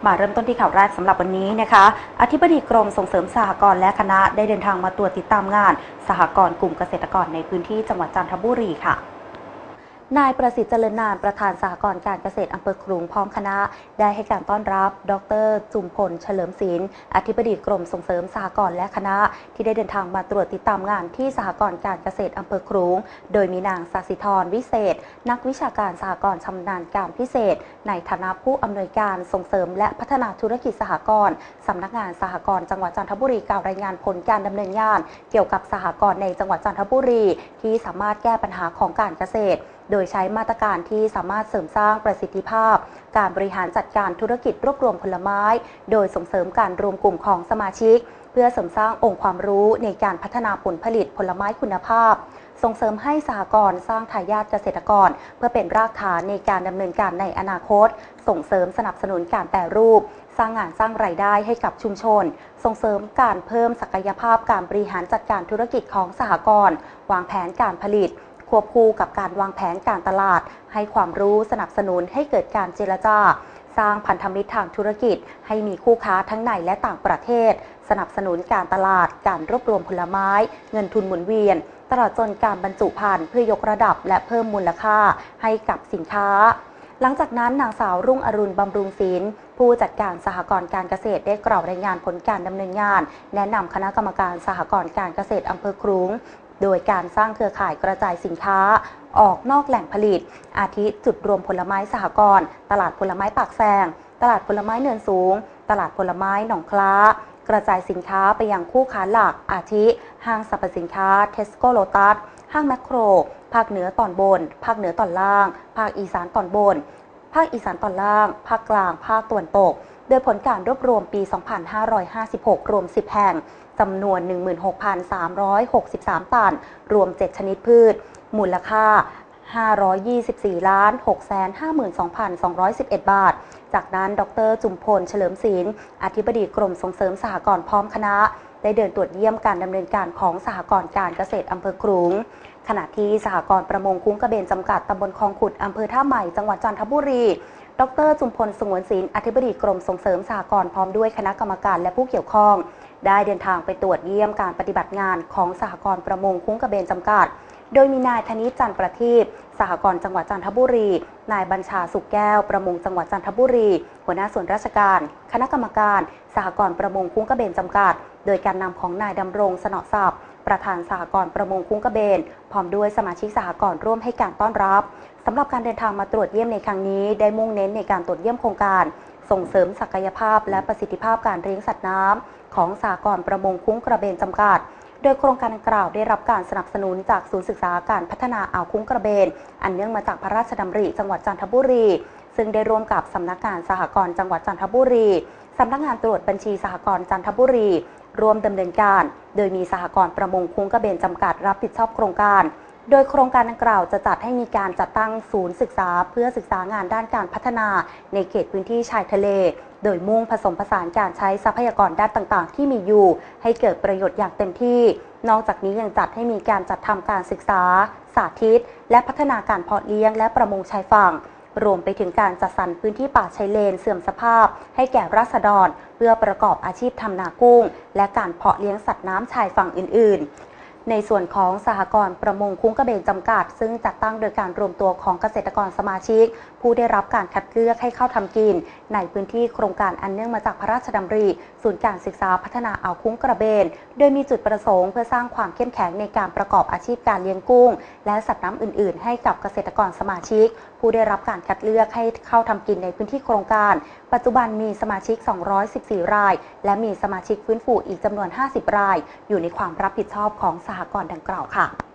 มาเริ่มต้นที่ข่าวแรกสำหรับวันนี้นะคะอธิบดีกรมส่งเสริมสหกรณ์และคณะได้เดินทางมาตรวจติดตามงานสหกรณ์กลุ่มเกษตรกรในพื้นที่จังหวัดจันทบุรีค่ะนายประสิทธิ์เจริญนานประธานสหกรณ์การเกษตรอำเภอขลุงพร้อมคณะได้ให้การต้อนรับดร.จุมพลเฉลิมศิลป์อธิบดีกรมส่งเสริมสหกรณ์และคณะที่ได้เดินทางมาตรวจติดตามงานที่สหกรณ์การเกษตรอำเภอขลุงโดยมีนางศศิธรวิเศษนักวิชาการสหกรณ์ชำนาญการพิเศษในฐานะผู้อำนวยการส่งเสริมและพัฒนาธุรกิจสหกรณ์สำนักงานสหกรณ์จังหวัดจันทบุรีกล่าวรายงานผลการดำเนินงานเกี่ยวกับสหกรณ์ในจังหวัดจันทบุรีที่สามารถแก้ปัญหาของการเกษตรโดยใช้มาตรการที่สามารถเสริมสร้างประสิทธิภาพการบริหารจัดการธุรกิจรวบรวมผลไม้โดยส่งเสริมการรวมกลุ่มของสมาชิกเพื่อเสริมสร้างองค์ความรู้ในการพัฒนาผลผลิตผลไม้คุณภาพส่งเสริมให้สหกรณ์สร้างทายาทเกษตรกรเพื่อเป็นรากฐานในการดำเนินการในอนาคตส่งเสริมสนับสนุนการแปรรูปสร้างงานสร้างรายได้ให้กับชุมชนส่งเสริมการเพิ่มศักยภาพการบริหารจัดการธุรกิจของสหกรณ์วางแผนการผลิตควบคู่กับการวางแผนการตลาดให้ความรู้สนับสนุนให้เกิดการเจรจาสร้างพันธมิตรทางธุรกิจให้มีคู่ค้าทั้งในและต่างประเทศสนับสนุนการตลาดการรวบรวมผลไม้เงินทุนหมุนเวียนตลอดจนการบรรจุภัณฑ์เพื่อยกระดับและเพิ่มมูลค่าให้กับสินค้าหลังจากนั้นนางสาวรุ่งอรุณบำรุงศิลป์ผู้จัดการสหกรณ์การเกษตรได้กล่าวรายงานผลการดำเนินงานแนะนำคณะกรรมการสหกรณ์การเกษตรอำเภอขลุงโดยการสร้างเครือข่ายกระจายสินค้าออกนอกแหล่งผลิตอาทิจุดรวมผลไม้สหกรณ์ตลาดผลไม้ปากแซงตลาดผลไม้เนินสูงตลาดผลไม้หนองคล้ากระจายสินค้าไปยังคู่ค้าหลักอาทิห้างสรรพสินค้าเทสโก้โลตัสห้างแมคโครภาคเหนือตอนบนภาคเหนือตอนล่างภาคอีสานตอนบนภาคอีสานตอนล่างภาคกลางภาคตะวันตกโดยผลการรวบรวมปี 2556 รวม 10 แห่งจำนวน 16,363 ตันรวม 7 ชนิดพืชมูลค่า 524,652,211 บาทจากนั้นดร.จุมพลเฉลิมศิลป์อธิบดีกรมส่งเสริมสหกรณ์พร้อมคณะได้เดินตรวจเยี่ยมการดำเนินการของสหกรณ์การเกษตรอำเภอขลุงขณะที่สหกรณ์ประมงคุ้งกระเบนจำกัดตำบลคลองขุดอำเภอท่าใหม่จังหวัดจันทบุรีดร.จุมพลสงวนศิลป์อธิบดีกรมส่งเสริมสหกรณ์พร้อมด้วยคณะกรรมการและผู้เกี่ยวข้องได้เดินทางไปตรวจเยี่ยมการปฏิบัติงานของสหกรณ์ประมงคุ้งกระเบนจำกัดโดยมีนายธนิตจันทร์ประทีปสหกรณ์จังหวัดจันทบุรีนายบัญชาสุขแก้วประมงจังหวัดจันทบุรีหัวหน้าส่วนราชการคณะกรรมการสหกรณ์ประมงคุ้งกระเบนจำกัดโดยการนำของนายดำรงสนอทรัพย์ประธานสหกรณ์ประมงคุ้งกระเบนพร้อมด้วยสมาชิกสหกรณ์ร่วมให้การต้อนรับสำหรับการเดินทางมาตรวจเยี่ยมในครั้งนี้ได้มุ่งเน้นในการตรวจเยี่ยมโครงการส่งเสริมศักยภาพและประสิทธิภาพการเลี้ยงสัตว์น้ำของสหกรณ์ประมงคุ้งกระเบนจำกัดโดยโครงการดังกล่าวได้รับการสนับสนุนจากศูนย์ศึกษาการพัฒนาอ่าวคุ้งกระเบนอันเนื่องมาจากพระราชดำริจังหวัดจันทบุรีซึ่งได้ร่วมกับสำนักงานสหกรณ์จังหวัดจันทบุรีสำนักงานตรวจบัญชีสหกรณ์จันทบุรีร่วมดำเนินการโดยมีสหกรณ์ประมงคุ้งกระเบนจำกัดรับผิดชอบโครงการโดยโครงการดังกล่าวจะจัดให้มีการจัดตั้งศูนย์ศึกษาเพื่อศึกษางานด้านการพัฒนาในเขตพื้นที่ชายทะเลโดยมุ่งผสมผสานการใช้ทรัพยากรด้านต่างๆที่มีอยู่ให้เกิดประโยชน์อย่างเต็มที่นอกจากนี้ยังจัดให้มีการจัดทำการศึกษาสาธิตและพัฒนาการเพาะเลี้ยงและประมงชายฝั่งรวมไปถึงการจัดสรรพื้นที่ป่าชายเลนเสื่อมสภาพให้แก่ราษฎรเพื่อประกอบอาชีพทำนากุ้งและการเพาะเลี้ยงสัตว์น้ำชายฝั่งอื่นๆในส่วนของสหกรณ์ประมงคุ้งกระเบนจำกัดซึ่งจัดตั้งโดยการรวมตัวของเกษตรกรสมาชิกผู้ได้รับการคัดเลือกให้เข้าทำกินในพื้นที่โครงการอันเนื่องมาจากพระราชดำริศูนย์การศึกษาพัฒนาอ่าวคุ้งกระเบนโดยมีจุดประสงค์เพื่อสร้างความเข้มแข็งในการประกอบอาชีพการเลี้ยงกุ้งและสัตว์น้ำอื่นๆให้กับเกษตรกรสมาชิกผู้ได้รับการคัดเลือกให้เข้าทำกินในพื้นที่โครงการปัจจุบันมีสมาชิก214รายและมีสมาชิกฟื้นฟูอีกจำนวน50รายอยู่ในความรับผิดชอบของสหกรณ์ดังกล่าวค่ะ